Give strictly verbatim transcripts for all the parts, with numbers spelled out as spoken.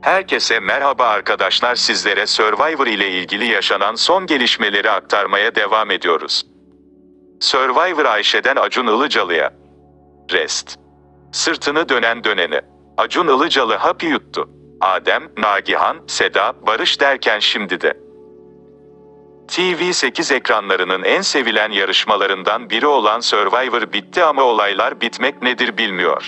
Herkese merhaba arkadaşlar, sizlere Survivor ile ilgili yaşanan son gelişmeleri aktarmaya devam ediyoruz. Survivor Ayşe'den Acun Ilıcalı'ya. Rest. Sırtını dönen döneni. Acun Ilıcalı hapı yuttu. Adem, Nagihan, Seda, Barış derken şimdi de. T V sekiz ekranlarının en sevilen yarışmalarından biri olan Survivor bitti ama olaylar bitmek nedir bilmiyor.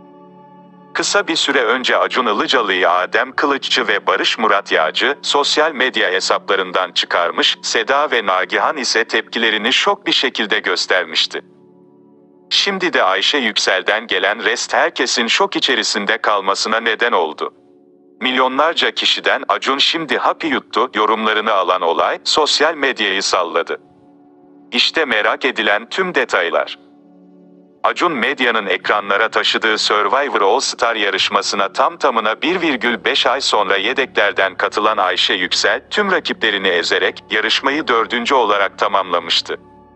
Kısa bir süre önce Acun Ilıcalı'yı Adem Kılıççı ve Barış Murat Yağcı sosyal medya hesaplarından çıkarmış, Seda ve Nagihan ise tepkilerini şok bir şekilde göstermişti. Şimdi de Ayşe Yüksel'den gelen rest herkesin şok içerisinde kalmasına neden oldu. Milyonlarca kişiden "Acun şimdi hapı yuttu" yorumlarını alan olay sosyal medyayı salladı. İşte merak edilen tüm detaylar. Acun Medya'nın ekranlara taşıdığı Survivor All Star yarışmasına tam tamına bir virgül beş ay sonra yedeklerden katılan Ayşe Yüksel, tüm rakiplerini ezerek yarışmayı dördüncü olarak tamamlamıştı.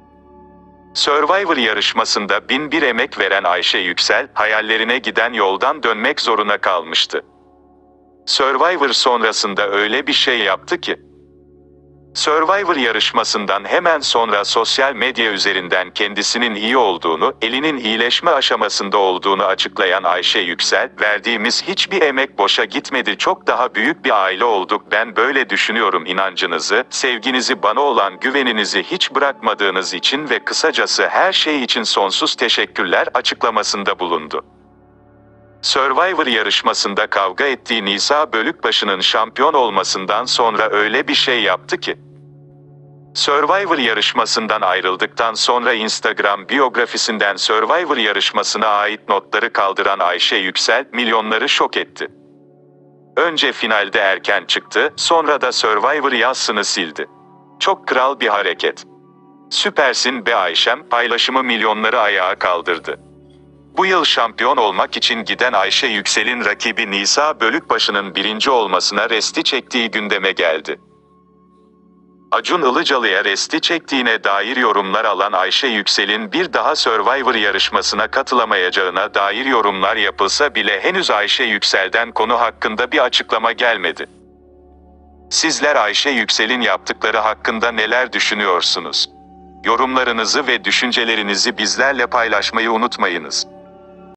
Survivor yarışmasında bin bir emek veren Ayşe Yüksel, hayallerine giden yoldan dönmek zorunda kalmıştı. Survivor sonrasında öyle bir şey yaptı ki, Survivor yarışmasından hemen sonra sosyal medya üzerinden kendisinin iyi olduğunu, elinin iyileşme aşamasında olduğunu açıklayan Ayşe Yüksel, "Verdiğimiz hiçbir emek boşa gitmedi, çok daha büyük bir aile olduk, ben böyle düşünüyorum, inancınızı, sevginizi, bana olan güveninizi hiç bırakmadığınız için ve kısacası her şey için sonsuz teşekkürler" açıklamasında bulundu. Survivor yarışmasında kavga ettiği Nisa Bölükbaşı'nın şampiyon olmasından sonra öyle bir şey yaptı ki, Survivor yarışmasından ayrıldıktan sonra Instagram biyografisinden Survivor yarışmasına ait notları kaldıran Ayşe Yüksel, milyonları şok etti. Önce finalde erken çıktı, sonra da Survivor yazısını sildi. Çok kral bir hareket. "Süpersin be Ayşem" paylaşımı milyonları ayağa kaldırdı. Bu yıl şampiyon olmak için giden Ayşe Yüksel'in rakibi Nisa Bölükbaşı'nın birinci olmasına resti çektiği gündeme geldi. Acun Ilıcalı'ya resti çektiğine dair yorumlar alan Ayşe Yüksel'in bir daha Survivor yarışmasına katılamayacağına dair yorumlar yapılsa bile henüz Ayşe Yüksel'den konu hakkında bir açıklama gelmedi. Sizler Ayşe Yüksel'in yaptıkları hakkında neler düşünüyorsunuz? Yorumlarınızı ve düşüncelerinizi bizlerle paylaşmayı unutmayınız.